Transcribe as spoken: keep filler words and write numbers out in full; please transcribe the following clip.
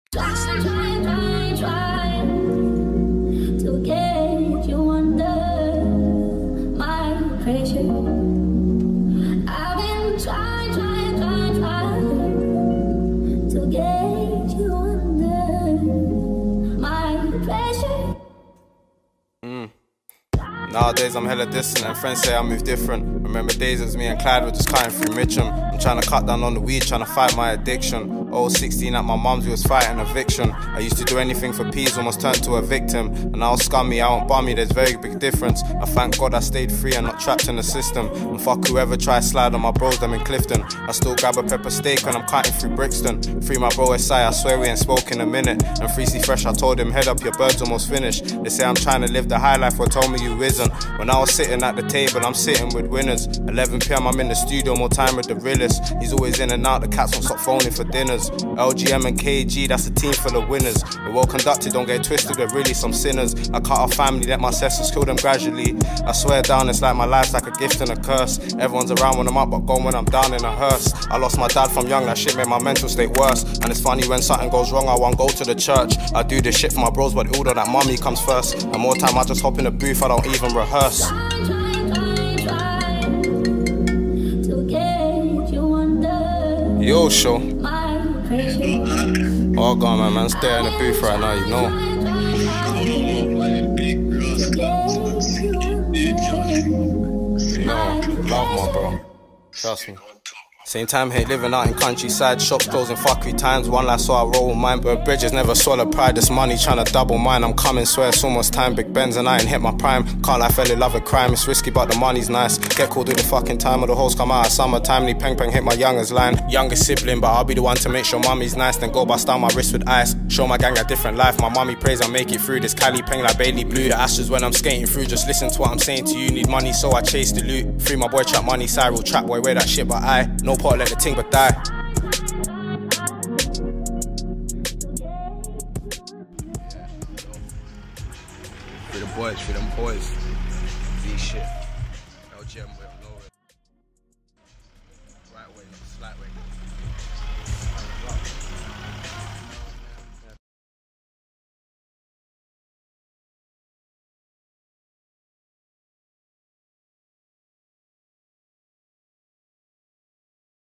Try, try, try, try to get you under my pressure. I've been trying, trying, trying, trying to get you under my pressure. Mm. Nowadays I'm hella distant and friends say I move different. Remember days as me and Clyde were just cutting through Mitcham. I'm trying to cut down on the weed, trying to fight my addiction. Oh, sixteen at my mum's, we was fighting eviction. I used to do anything for peas, almost turned to a victim. And I was scummy, I won't bummy, there's very big difference. I thank God I stayed free and not trapped in the system. And fuck whoever tries slide on my bros, them in Clifton. I still grab a pepper steak when I'm cutting through Brixton. Free my bro S I, I swear we ain't spoke in a minute. And Free C Fresh, I told him head up, your bird's almost finished. They say I'm trying to live the high life, well told me you isn't. When I was sitting at the table, I'm sitting with winners. eleven p m I'm in the studio, more time with the realest. He's always in and out, the cats won't stop phoning for dinners. L G M and K G, that's a team full of winners. We're well conducted, don't get twisted, we're really some sinners. I cut our family, let my ancestors kill them gradually. I swear down, it's like my life's like a gift and a curse. Everyone's around when I'm up, but gone when I'm down in a hearse. I lost my dad from young, that shit made my mental state worse. And it's funny when something goes wrong, I won't go to the church. I do this shit for my bros, but all of that money comes first. And more time I just hop in the booth, I don't even rehearse. Yo, show. Oh, God, man, man, stay in the booth right now, you know. No, love my bro. Trust me. Same time here, living out in countryside, shops closing fuckery times. One last saw I roll with mine, but bridges never swallow pride. This money trying to double mine. I'm coming, swear it's almost time. Big Benz and I ain't hit my prime. Can't lie, fell in love with crime. It's risky, but the money's nice. Get called with the fucking time, or the hoes come out at summertime. Need peng peng hit my youngest line. Youngest sibling, but I'll be the one to make sure mommy's nice. Then go bust down my wrist with ice. Show my gang a different life. My mommy prays I make it through. This Cali peng like Bailey Blue. The ashes when I'm skating through. Just listen to what I'm saying to you. Need money, so I chase the loot. Free my boy trap money, Cyril trap boy, wear that shit, but I no pot let the ting but die. For the boys, for them boys. V shit. L G M, we don't know it. Right way, not slight way.